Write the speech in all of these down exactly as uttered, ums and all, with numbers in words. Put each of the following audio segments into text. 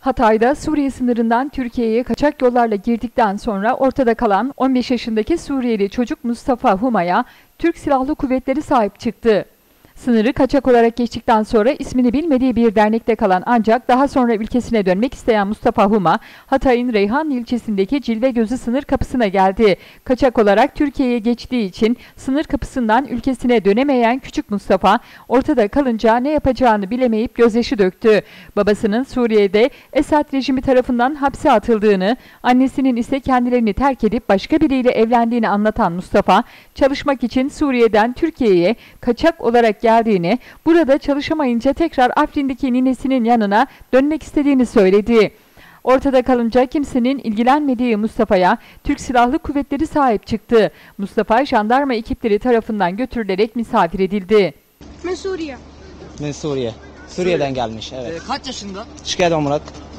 Hatay'da Suriye sınırından Türkiye'ye kaçak yollarla girdikten sonra ortada kalan on beş yaşındaki Suriyeli çocuk Mustafa Huma'ya Türk Silahlı Kuvvetleri sahip çıktı. Sınırı kaçak olarak geçtikten sonra ismini bilmediği bir dernekte kalan ancak daha sonra ülkesine dönmek isteyen Mustafa Huma, Hatay'ın Reyhan ilçesindeki Cilvegözü sınır kapısına geldi. Kaçak olarak Türkiye'ye geçtiği için sınır kapısından ülkesine dönemeyen küçük Mustafa, ortada kalınca ne yapacağını bilemeyip gözyaşı döktü. Babasının Suriye'de Esad rejimi tarafından hapse atıldığını, annesinin ise kendilerini terk edip başka biriyle evlendiğini anlatan Mustafa, çalışmak için Suriye'den Türkiye'ye kaçak olarak geldiğini, burada çalışamayınca tekrar Afrin'deki ninesinin yanına dönmek istediğini söyledi. Ortada kalınca kimsenin ilgilenmediği Mustafa'ya Türk Silahlı Kuvvetleri sahip çıktı. Mustafa, jandarma ekipleri tarafından götürülerek misafir edildi. Ben Suriye. Ben Suriye. Suriye'den gelmiş, evet. Ee, kaç yaşında? Şikayet Murat.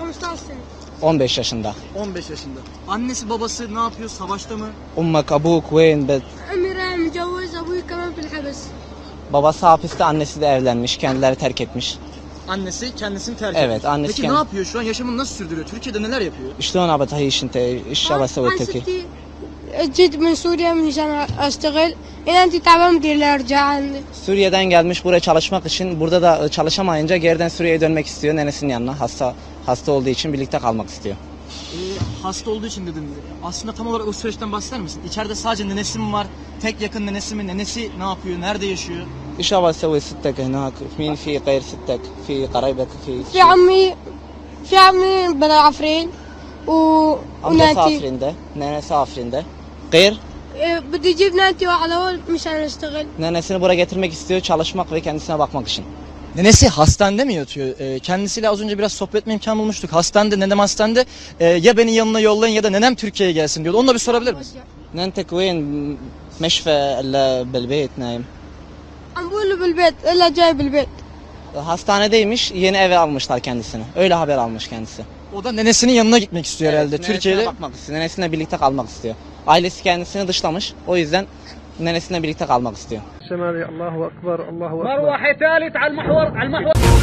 on beş yaşında. on beş yaşında. Annesi babası ne yapıyor? Savaşta mı? Ummak, abuk, veyn, bet. Amira mcavvez, abuy kaman fil habs. Babası hapiste, annesi de evlenmiş, kendileri terk etmiş. Annesi kendisini terk Evet, etmiş. annesi Peki kendi- ne yapıyor şu an? Yaşamını nasıl sürdürüyor? Türkiye'de neler yapıyor? شلون ابى تعيش انت؟ ايش ابى اسوي أنا تركي؟ ستي جيت من سوريا عشان اشتغل. إن أنت تعبان بدي ارجع عندي. Suriye'den gelmiş buraya çalışmak için, burada da çalışamayınca geriden Suriye'ye dönmek istiyor, nenesinin yanına. Hasta hasta olduğu için birlikte kalmak istiyor. Ee, hasta olduğu için dedim. Aslında tam olarak o süreçten bahseder misin? İçeride sadece nenesi mi var? Tek yakın nenesi mi? Nenesi ne yapıyor? Nerede yaşıyor? ايش ابى اسوي ستك هناك؟ مين في غير ستك؟ في قرايبك في في عمي في عمي بلا عفرين و Amcası وناتي. Afrin'de, nenesi Afrin'de. Gayr, إيه، بدي اجيب ناتي على هون مشان اشتغل. nenesini buraya getirmek istiyor, çalışmak ve kendisine bakmak için. Nenesi hastanede mi yatıyor? Ee, kendisiyle az önce biraz sohbet etme imkanı bulmuştuk. Hastanede, nenem hastanede. Ee, ya beni yanına yollayın ya da nenem Türkiye'ye gelsin diyordu. Onu da bir sorabilir misin? ننتك وين؟ مشفى الا بالبيت نايم. عم بقول بالبيت الا جاي بالبيت. Hastanedeymiş, yeni eve almışlar kendisini. Öyle haber almış kendisi. O da nenesinin yanına gitmek istiyor herhalde. Nenesine Türkiye'de. bakmak istiyor, nenesine birlikte kalmak istiyor. Ailesi kendisini dışlamış, o yüzden nenesine birlikte kalmak istiyor. الشمالي الله اكبر الله اكبر مروحي ثالث على المحور على المحور